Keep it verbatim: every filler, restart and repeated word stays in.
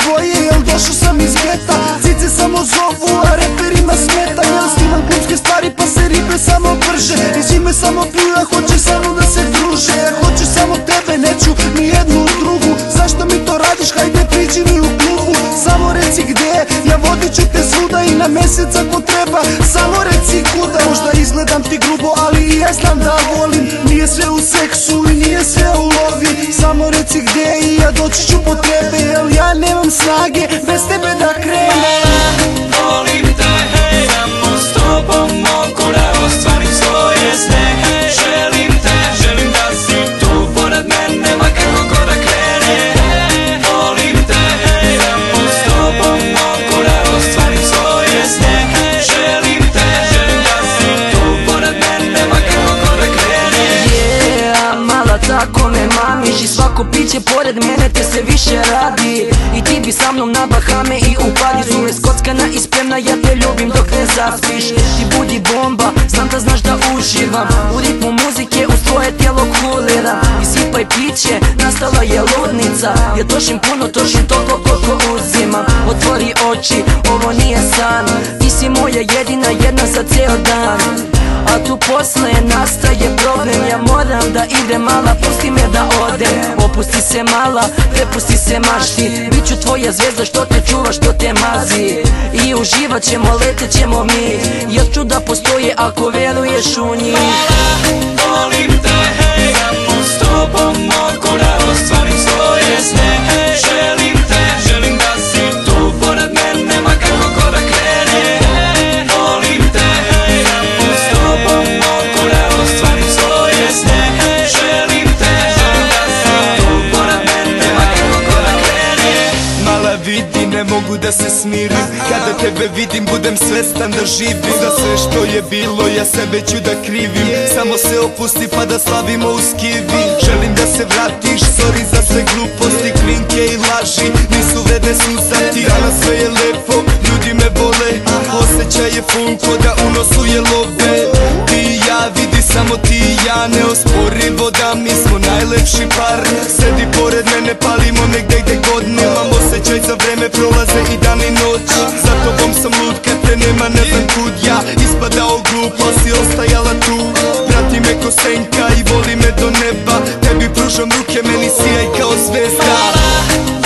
boje, jel došao sam iz geta. Cice samo zovu, a reperima smeta. Jel snimam klubske stvari pa se ribe samo brže. I zime samo piju, a hoće samo da se druže. Ja hoću samo tebe, neću ni jednu drugu. Zašto mi to radiš, hajde priđi mi u klubu. Samo reci gde, ja vodit ću te svuda i na mesec ako treba. Samo reci kuda, možda izgledam ti grubo, ali i ja znam da volim. Nije sve u seksu i nije sve u lovi. Samo reci gde i ja doći ću po tebe, jel ja nemam snage bez tebe da krenem. Volim te, hej, samo s tobom mogu da ostvarim svoje sne. Želim te, želim da si tu pored mene, ma kako god da krene. Volim te, hej, samo s tobom mogu da ostvarim svoje sne. Želim te, želim da si tu pored mene, ma kako god da krene. Yeah, mala tako me mamiš i svako piće pored mene te se više radi. I ti bi sa mnom na Bahame i u Parizu. Me skockana i spremna, ja te ljubim dok ne zaspiš. Ti budi bomba, znam da znaš da uživam u ritmu muzike, uz tvoje tijelo kuliram. I sipaj piće, nastala je ludnica. Ja trošim puno, trošim toliko koliko uzimam. Otvori oči, ovo nije san. Ti si moja jedina, jedna za ceo dan. A tu posle nastaje problem. Ja moram da idem, mala, pusti me da odem. Opusti se mala, prepusti se mašti. Biću tvoja zvezda što te čuva, što te mazi. I uživat ćemo, letet ćemo mi. Jer čuda postoje ako veruješ u njih. Volim te, hej, samo s tobom mogu da ostvarim svoje sne. Želim te, želim da si tu pored mene, ma kako god da krene. Volim te, hej, samo s tobom mogu da ostvarim svoje sne. Želim te, želim da si tu pored mene, ma kako god da krene. Mala vidi, ne mogu da se smirim. Kada tebe vidim budem svestan da živim. Za sve što je bilo ja sebe ću da krivim. Samo se opusti pa da slavimo uz kivi. Želim da se vratiš, sorry za sve gluposti, klinke i laži. Nisu vredne suza ti, danas sve je lepo, ljudi me vole. Osjećaj je full ko da u nosu je love. Ti i ja, vidi samo ti i ja, neosporivo da mi smo najlepši par. Sedi pored mene, palimo negde gde god. Nemam osjećaj za vreme, prolaze i dan i noć. Za tobom sam lud kad te nema, ne znam kud ja ispadao glup, al si ostajala tu. Prati me ko senka i voli me do neba. Tebi pružam ruke, meni sijaj kao zvezda.